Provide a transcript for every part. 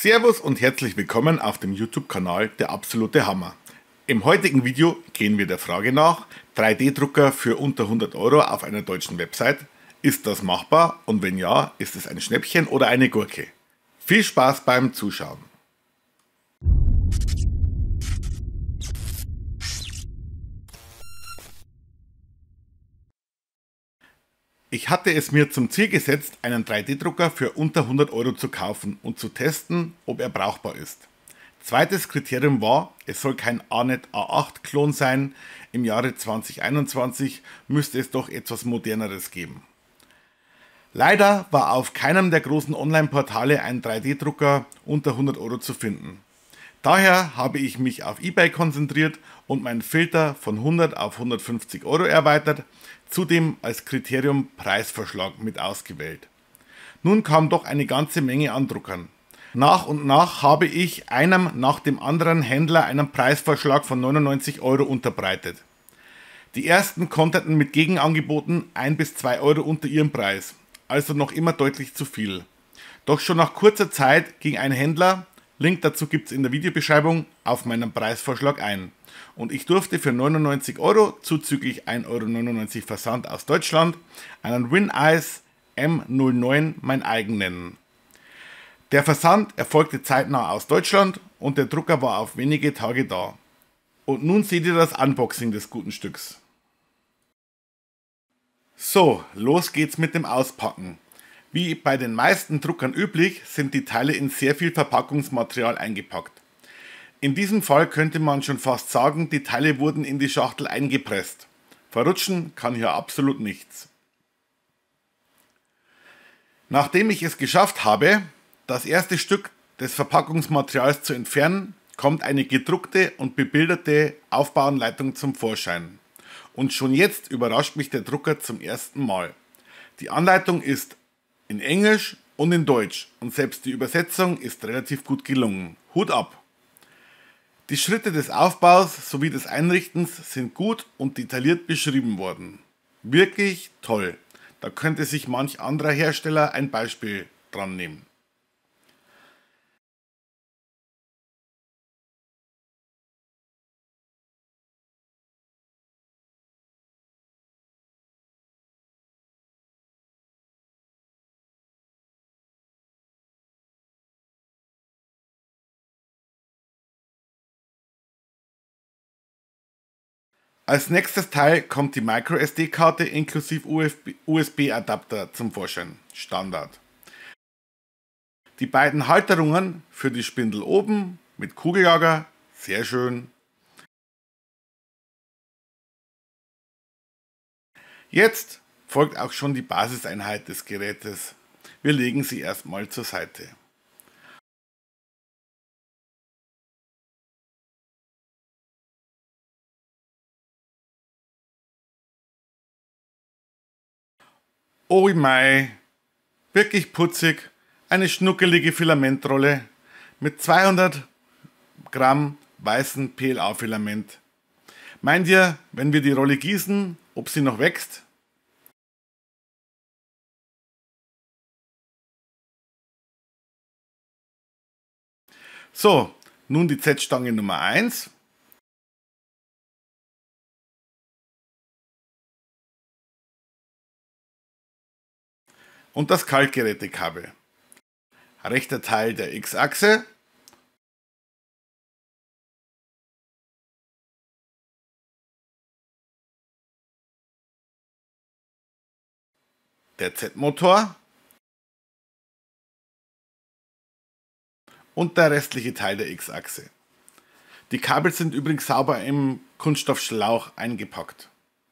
Servus und herzlich willkommen auf dem YouTube-Kanal Der absolute Hammer. Im heutigen Video gehen wir der Frage nach, 3D-Drucker für unter 100 Euro auf einer deutschen Website. Ist das machbar und wenn ja, ist es ein Schnäppchen oder eine Gurke? Viel Spaß beim Zuschauen! Ich hatte es mir zum Ziel gesetzt, einen 3D-Drucker für unter 100 Euro zu kaufen und zu testen, ob er brauchbar ist. Zweites Kriterium war, es soll kein ANET A8-Klon sein, im Jahre 2021 müsste es doch etwas moderneres geben. Leider war auf keinem der großen Online-Portale ein 3D-Drucker unter 100 Euro zu finden. Daher habe ich mich auf eBay konzentriert und meinen Filter von 100 auf 150 Euro erweitert, zudem als Kriterium Preisvorschlag mit ausgewählt. Nun kam doch eine ganze Menge an Druckern. Nach und nach habe ich einem nach dem anderen Händler einen Preisvorschlag von 99 Euro unterbreitet. Die ersten konterten mit Gegenangeboten 1 bis 2 Euro unter ihrem Preis, also noch immer deutlich zu viel. Doch schon nach kurzer Zeit ging ein Händler, Link dazu gibt es in der Videobeschreibung, auf meinen Preisvorschlag ein. Und ich durfte für 99 Euro zuzüglich 1,99 Euro Versand aus Deutschland einen WinEyes M09 mein eigen nennen. Der Versand erfolgte zeitnah aus Deutschland und der Drucker war auf wenige Tage da. Und nun seht ihr das Unboxing des guten Stücks. So, los geht's mit dem Auspacken. Wie bei den meisten Druckern üblich, sind die Teile in sehr viel Verpackungsmaterial eingepackt. In diesem Fall könnte man schon fast sagen, die Teile wurden in die Schachtel eingepresst. Verrutschen kann hier absolut nichts. Nachdem ich es geschafft habe, das erste Stück des Verpackungsmaterials zu entfernen, kommt eine gedruckte und bebilderte Aufbauanleitung zum Vorschein. Und schon jetzt überrascht mich der Drucker zum ersten Mal. Die Anleitung ist in Englisch und in Deutsch und selbst die Übersetzung ist relativ gut gelungen. Hut ab! Die Schritte des Aufbaus sowie des Einrichtens sind gut und detailliert beschrieben worden. Wirklich toll. Da könnte sich manch anderer Hersteller ein Beispiel dran nehmen. Als nächstes Teil kommt die MicroSD-Karte inklusive USB-Adapter zum Vorschein, Standard. Die beiden Halterungen für die Spindel oben mit Kugellager, sehr schön. Jetzt folgt auch schon die Basiseinheit des Gerätes. Wir legen sie erstmal zur Seite. Oh mei, wirklich putzig, eine schnuckelige Filamentrolle mit 200 Gramm weißen PLA-Filament. Meint ihr, wenn wir die Rolle gießen, ob sie noch wächst? So, nun die Z-Stange Nummer 1. Und das Kaltgerätekabel. Rechter Teil der X-Achse. Der Z-Motor. Und der restliche Teil der X-Achse. Die Kabel sind übrigens sauber im Kunststoffschlauch eingepackt.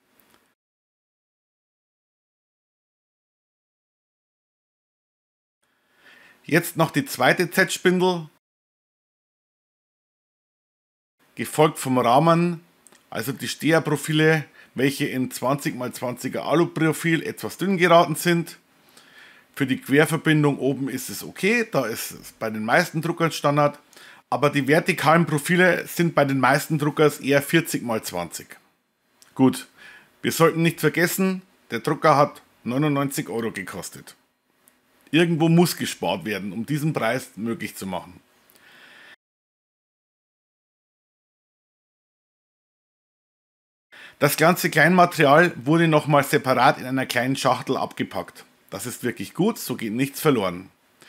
Jetzt noch die zweite Z-Spindel, gefolgt vom Rahmen, also die Steherprofile, welche in 20x20er Aluprofil etwas dünn geraten sind. Für die Querverbindung oben ist es okay, da ist es bei den meisten Druckern Standard, aber die vertikalen Profile sind bei den meisten Druckers eher 40x20. Gut, wir sollten nicht vergessen, der Drucker hat 99 Euro gekostet. Irgendwo muss gespart werden, um diesen Preis möglich zu machen. Das ganze Kleinmaterial wurde nochmal separat in einer kleinen Schachtel abgepackt. Das ist wirklich gut, so geht nichts verloren.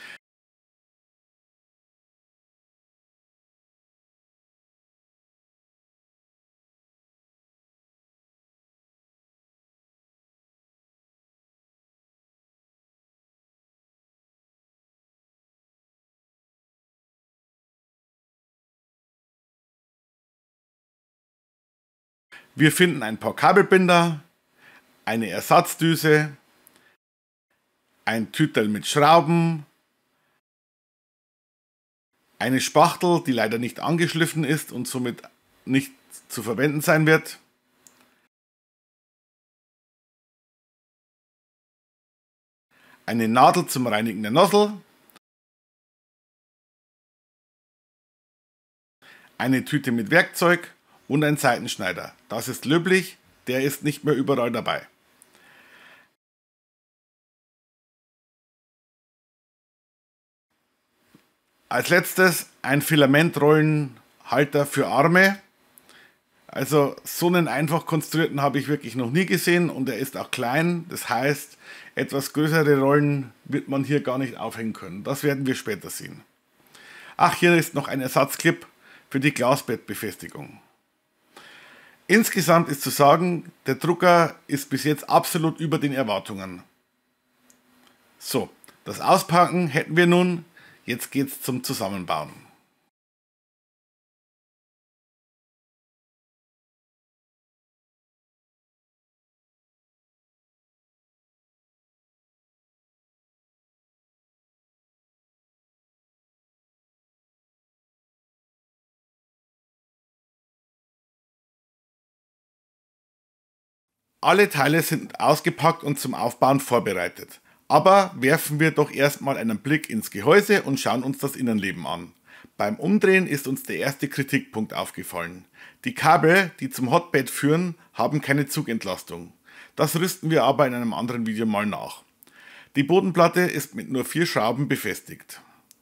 Wir finden ein paar Kabelbinder, eine Ersatzdüse, ein Tüterl mit Schrauben, eine Spachtel, die leider nicht angeschliffen ist und somit nicht zu verwenden sein wird, eine Nadel zum Reinigen der Nozzle, eine Tüte mit Werkzeug und ein Seitenschneider. Das ist löblich, der ist nicht mehr überall dabei. Als letztes ein Filamentrollenhalter für Arme. Also so einen einfach konstruierten habe ich wirklich noch nie gesehen und er ist auch klein. Das heißt, etwas größere Rollen wird man hier gar nicht aufhängen können. Das werden wir später sehen. Ach, hier ist noch ein Ersatzclip für die Glasbettbefestigung. Insgesamt ist zu sagen, der Drucker ist bis jetzt absolut über den Erwartungen. So, das Auspacken hätten wir nun. Jetzt geht's zum Zusammenbauen. Alle Teile sind ausgepackt und zum Aufbauen vorbereitet. Aber werfen wir doch erstmal einen Blick ins Gehäuse und schauen uns das Innenleben an. Beim Umdrehen ist uns der erste Kritikpunkt aufgefallen. Die Kabel, die zum Hotbed führen, haben keine Zugentlastung. Das rüsten wir aber in einem anderen Video mal nach. Die Bodenplatte ist mit nur 4 Schrauben befestigt.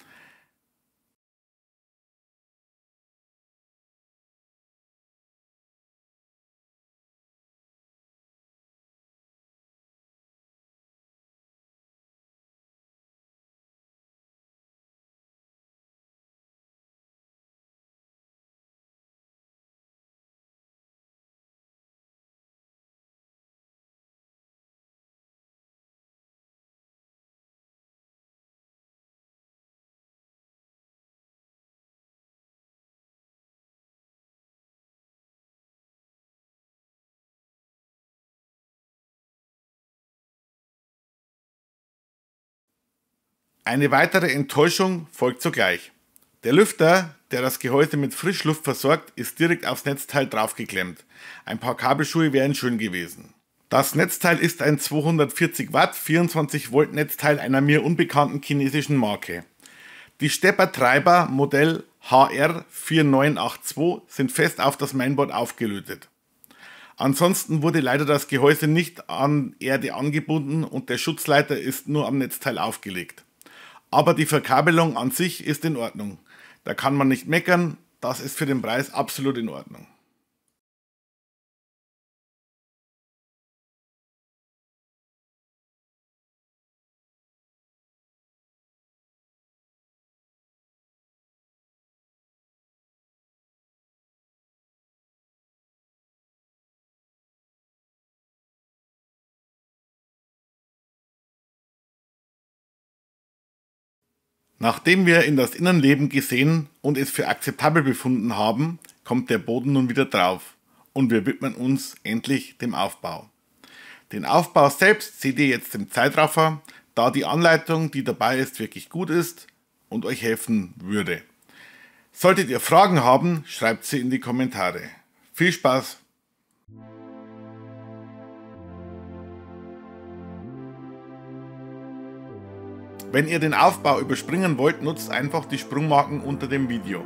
Eine weitere Enttäuschung folgt sogleich. Der Lüfter, der das Gehäuse mit Frischluft versorgt, ist direkt aufs Netzteil draufgeklemmt. Ein paar Kabelschuhe wären schön gewesen. Das Netzteil ist ein 240 Watt 24 Volt Netzteil einer mir unbekannten chinesischen Marke. Die Stepper-Treiber Modell HR4982 sind fest auf das Mainboard aufgelötet. Ansonsten wurde leider das Gehäuse nicht an Erde angebunden und der Schutzleiter ist nur am Netzteil aufgelegt. Aber die Verkabelung an sich ist in Ordnung. Da kann man nicht meckern, das ist für den Preis absolut in Ordnung. Nachdem wir in das Innenleben gesehen und es für akzeptabel befunden haben, kommt der Boden nun wieder drauf und wir widmen uns endlich dem Aufbau. Den Aufbau selbst seht ihr jetzt im Zeitraffer, da die Anleitung, die dabei ist, wirklich gut ist und euch helfen würde. Solltet ihr Fragen haben, schreibt sie in die Kommentare. Viel Spaß! Wenn ihr den Aufbau überspringen wollt, nutzt einfach die Sprungmarken unter dem Video.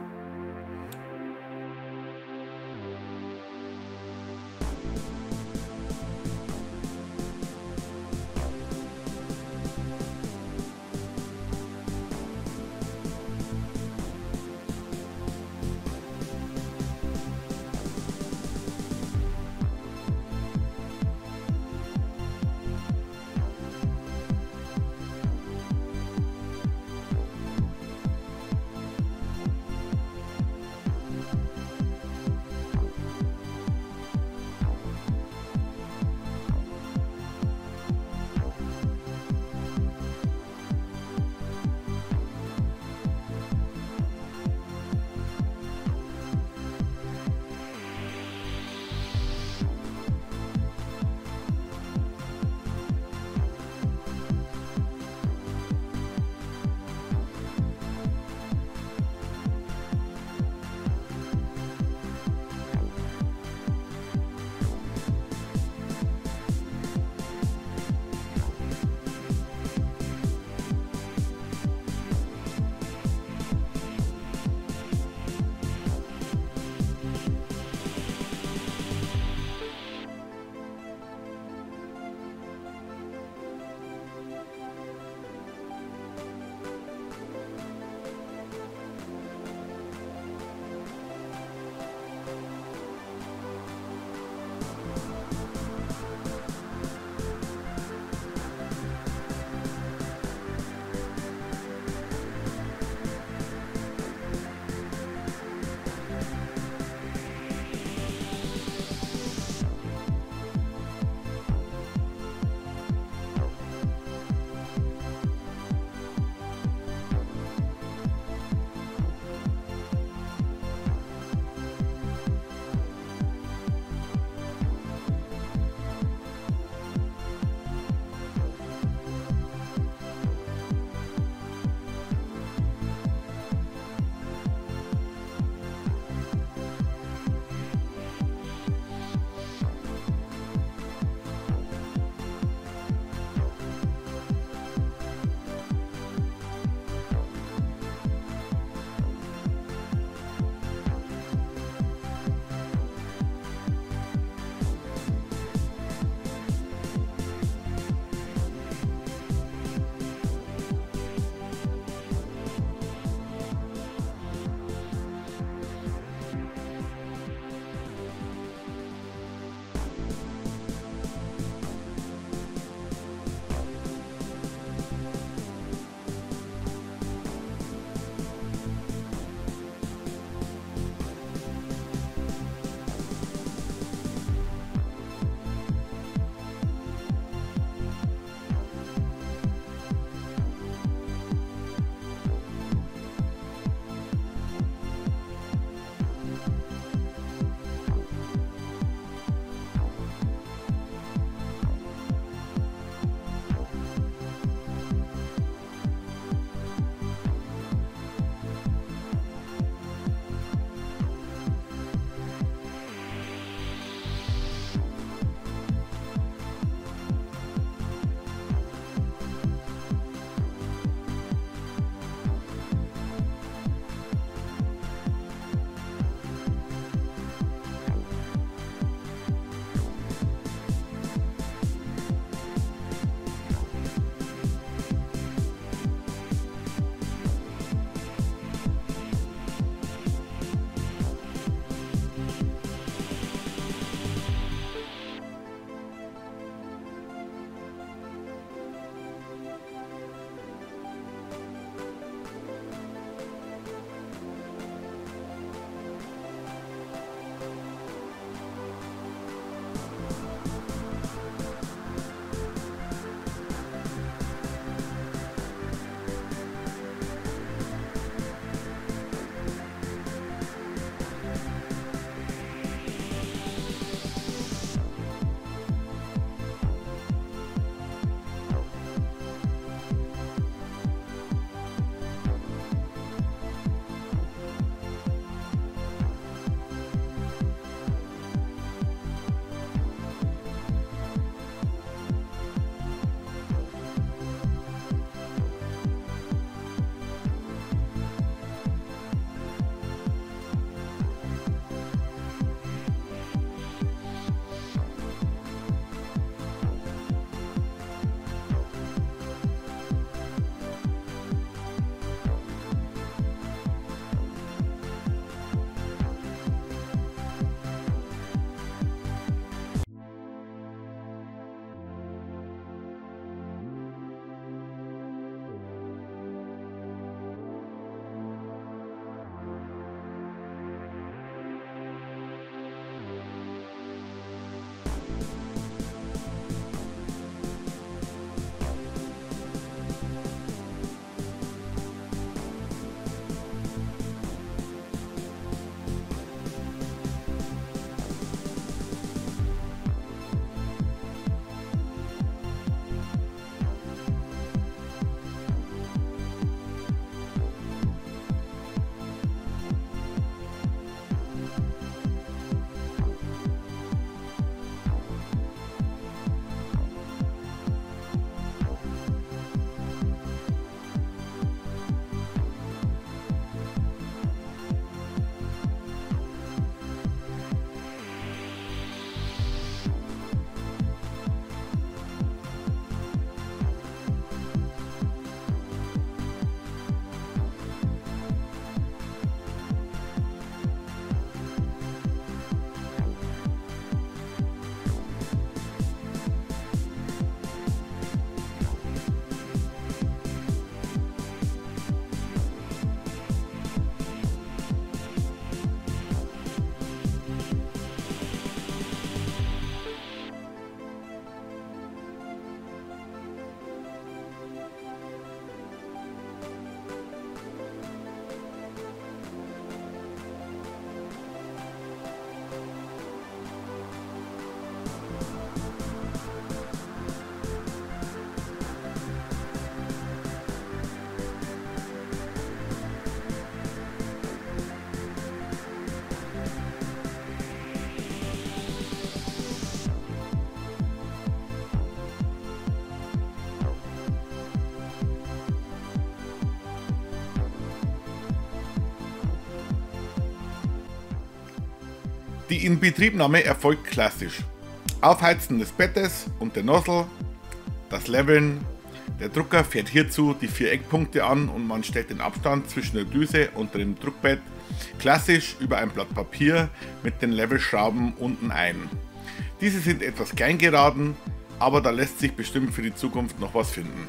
Die Inbetriebnahme erfolgt klassisch. Aufheizen des Bettes und der Nozzle, das Leveln. Der Drucker fährt hierzu die 4 Eckpunkte an und man stellt den Abstand zwischen der Düse und dem Druckbett klassisch über ein Blatt Papier mit den Levelschrauben unten ein. Diese sind etwas klein geraten, aber da lässt sich bestimmt für die Zukunft noch was finden.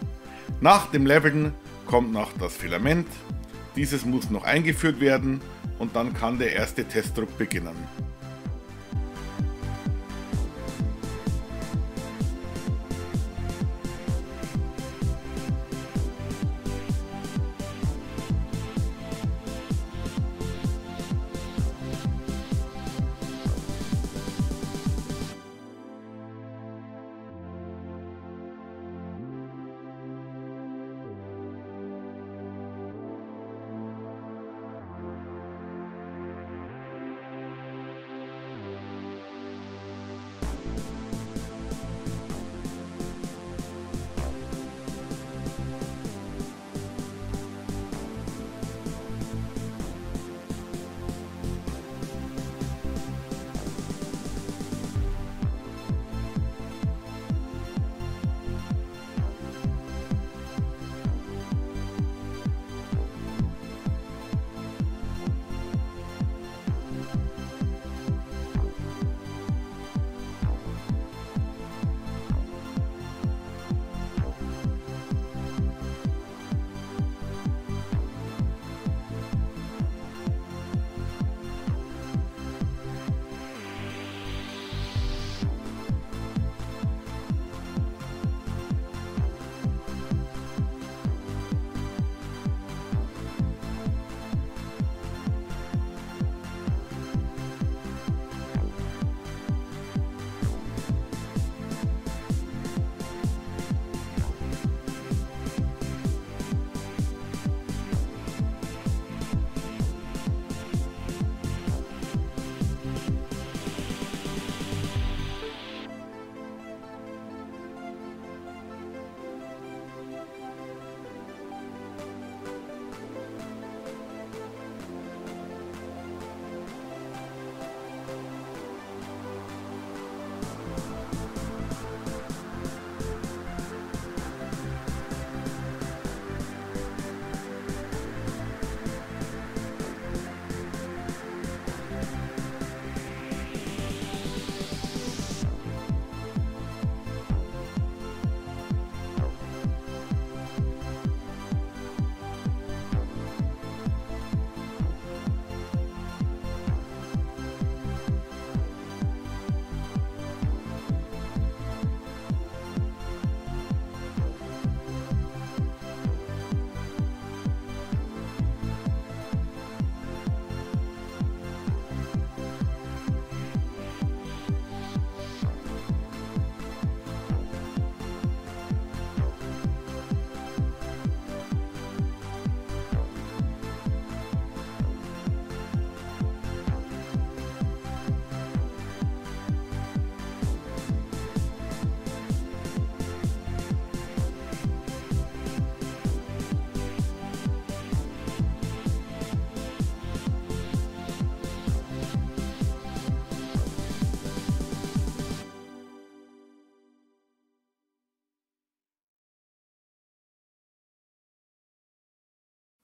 Nach dem Leveln kommt noch das Filament. Dieses muss noch eingeführt werden und dann kann der erste Testdruck beginnen.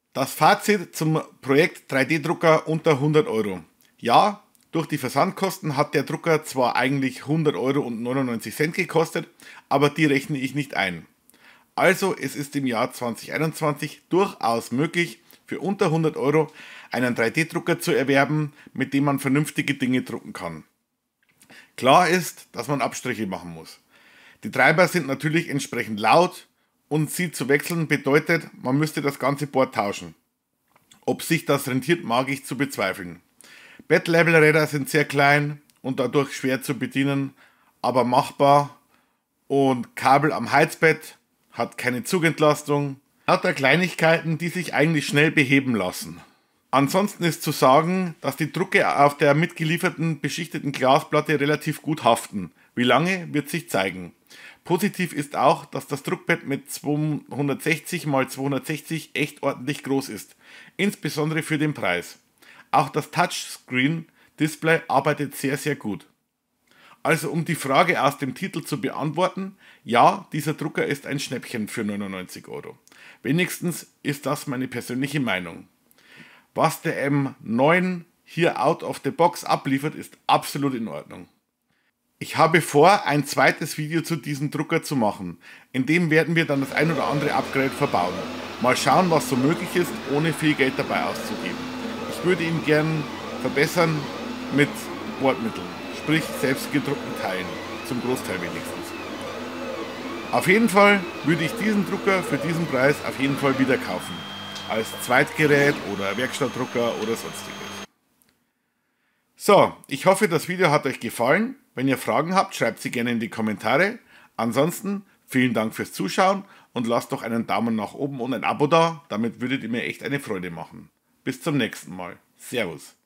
Das Fazit zum Projekt 3D-Drucker unter 100 Euro. Ja, durch die Versandkosten hat der Drucker zwar eigentlich 100 Euro und 99 Cent gekostet, aber die rechne ich nicht ein. Also es ist im Jahr 2021 durchaus möglich, für unter 100 Euro einen 3D-Drucker zu erwerben, mit dem man vernünftige Dinge drucken kann. Klar ist, dass man Abstriche machen muss. Die Treiber sind natürlich entsprechend laut und sie zu wechseln bedeutet, man müsste das ganze Board tauschen. Ob sich das rentiert, mag ich zu bezweifeln. Bed-Level-Räder sind sehr klein und dadurch schwer zu bedienen, aber machbar. Und Kabel am Heizbett hat keine Zugentlastung. Lauter Kleinigkeiten, die sich eigentlich schnell beheben lassen. Ansonsten ist zu sagen, dass die Drucke auf der mitgelieferten beschichteten Glasplatte relativ gut haften. Wie lange, wird sich zeigen. Positiv ist auch, dass das Druckbett mit 260 x 260 echt ordentlich groß ist. Insbesondere für den Preis. Auch das Touchscreen-Display arbeitet sehr, sehr gut. Also um die Frage aus dem Titel zu beantworten, ja, dieser Drucker ist ein Schnäppchen für 99 Euro. Wenigstens ist das meine persönliche Meinung. Was der M9 hier out of the box abliefert, ist absolut in Ordnung. Ich habe vor, ein zweites Video zu diesem Drucker zu machen. In dem werden wir dann das ein oder andere Upgrade verbauen. Mal schauen, was so möglich ist, ohne viel Geld dabei auszugeben. Ich würde ihn gern verbessern mit Bordmitteln, sprich selbst gedruckten Teilen, zum Großteil wenigstens. Auf jeden Fall würde ich diesen Drucker für diesen Preis auf jeden Fall wieder kaufen. Als Zweitgerät oder Werkstattdrucker oder sonstiges. So, ich hoffe, das Video hat euch gefallen. Wenn ihr Fragen habt, schreibt sie gerne in die Kommentare. Ansonsten vielen Dank fürs Zuschauen und lasst doch einen Daumen nach oben und ein Abo da. Damit würdet ihr mir echt eine Freude machen. Bis zum nächsten Mal. Servus.